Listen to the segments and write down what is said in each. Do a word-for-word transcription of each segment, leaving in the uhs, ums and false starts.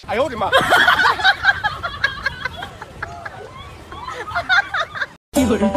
哎呦我的妈！ 有人。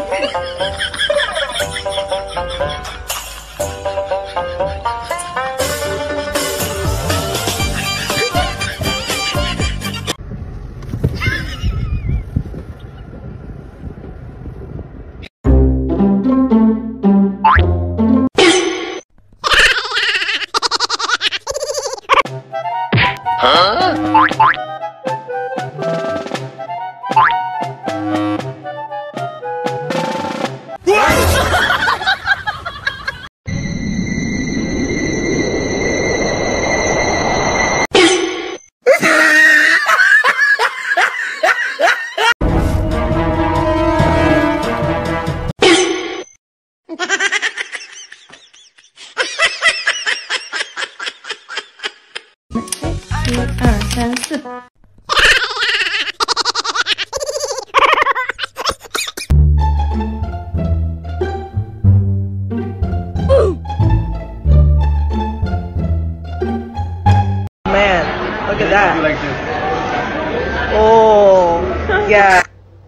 一二三四。Man, look at that. Like this. Oh, yeah.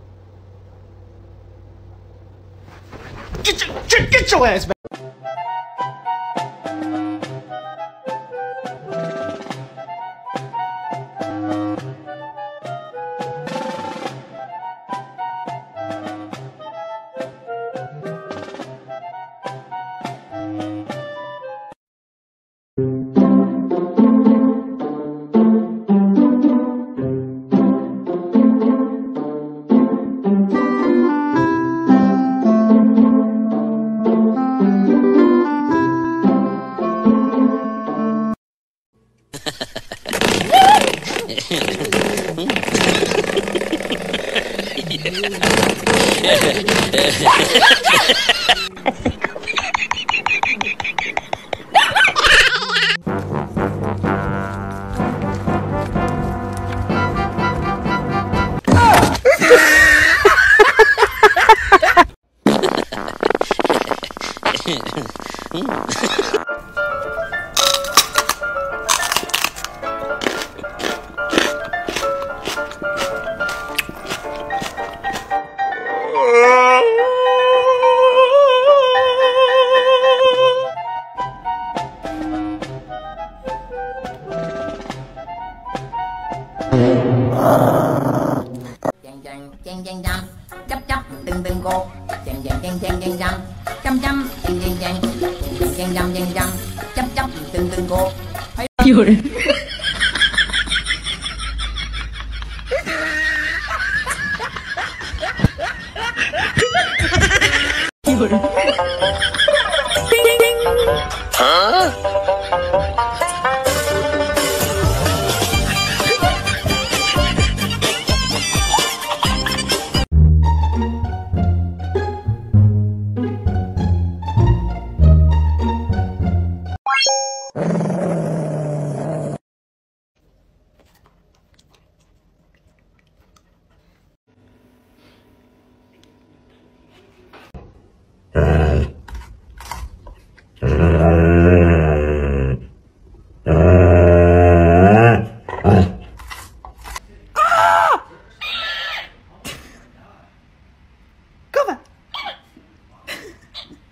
Get your, get, get your ass back. Chàng chàng chàng chàng chàng chấp chấp từng từng cột chàng chàng chàng chàng chàng chàng chăm chăm chàng chàng chàng chàng chàng chàng chàng chàng chấp chấp từng từng cột. 有人。有人。 啊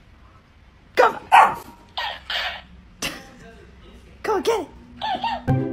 Go get it.